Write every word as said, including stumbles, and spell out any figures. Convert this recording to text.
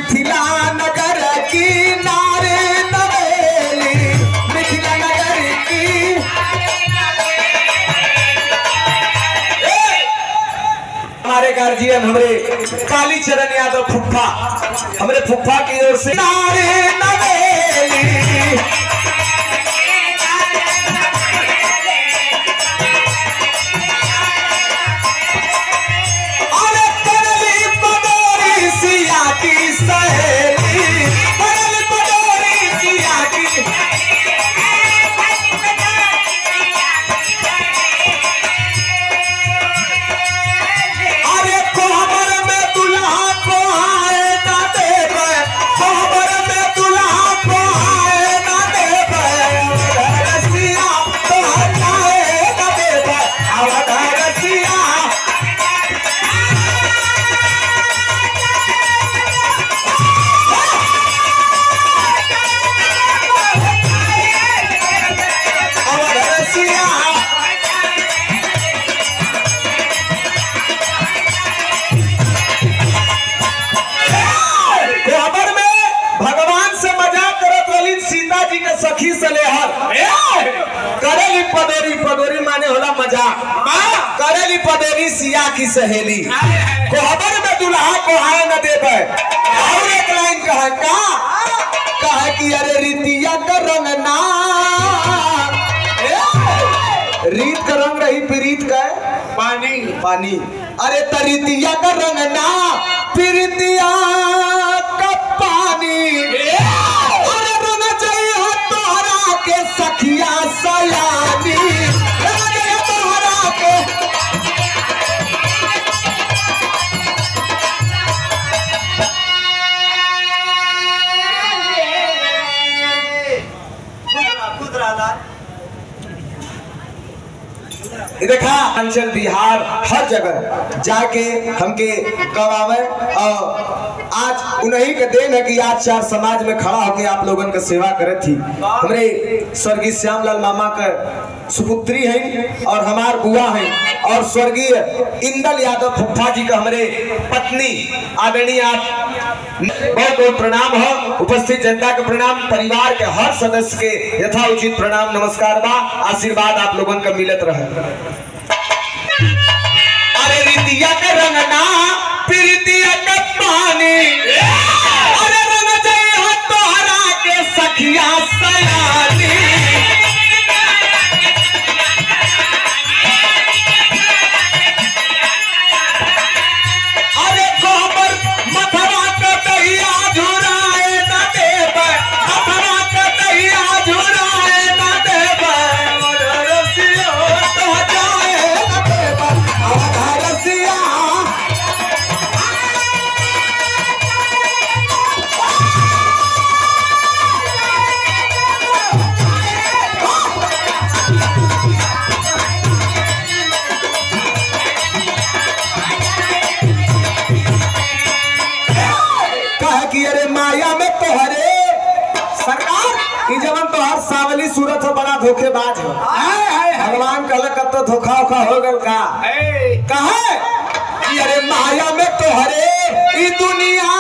मिथिला नगर की नारे नवेली, मिथिला नगर की। हमारे गार्जियन हमारे कालीचरण यादव फुफ्फा, हमारे फुफ्फा की ओर से नारे नवेली। अरे करली पडोरी सिया की सहेली, करली पडोरी सिया की। अरे कोहबर में दुल्हा को आए ना देवे, कोहबर में दुल्हा को आए ना देवे, रसिया तो हटाए ना देवे, अवध रसिया। अवध रसिया कोहबर में भगवान से मजाक करत रही सीता जी के सखी सलेहर। करेली पदोरी, पदोरी माने होला मजाक। करेली पदोरी सिया की सहेली, कोहबर में दुल्हा को आए न देवे। और एक लाइन कहे का कहे कि अरे रीतिया का रंग ना, रीत का रंग रही प्रीत का पानी पानी। अरे तरीतिया का रंग ना प्रीतिया का पानी। अरे रोना चाहिए तोहरा के सखिया सयानी, रोना चाहिए तोहरा के। देखा अंचल बिहार हर जगह जाके हमके गवावे और आज उन्हीं के देन है कि आज चार समाज में खड़ा होकर आप लोगन का सेवा करे थी। हमारे स्वर्गीय श्यामलाल मामा का सुपुत्री है और हमार बुआ है और स्वर्गीय इंदल यादव फुफ्फा जी का हमारे पत्नी आदरणीय। आप बहुत बहुत प्रणाम हो, उपस्थित जनता के प्रणाम, परिवार के हर सदस्य के यथाउचित प्रणाम नमस्कार बा, आशीर्वाद आप लोगन का मिलत रहे। अरे रीतिया का रंग ना प्रीतिया का पानी, अरे रंग चाहिए तोहरा के सखिया सयानी। अरे कोहबर मथुरा का दहिया झुराए ना देवे, मथुरा का दहिया झुराए ना देवे, रसिया तो हटाए ना देवे, अवध रसिया। कहे कि अरे माया में तोहरे सरकार की जवन तोहर सावली सूरत हो बड़ा धोखेबाज हो। भगवान कहले कब तो धोखा ओखा हो गल का कहे कि अरे माया में तोहरे ई दुनिया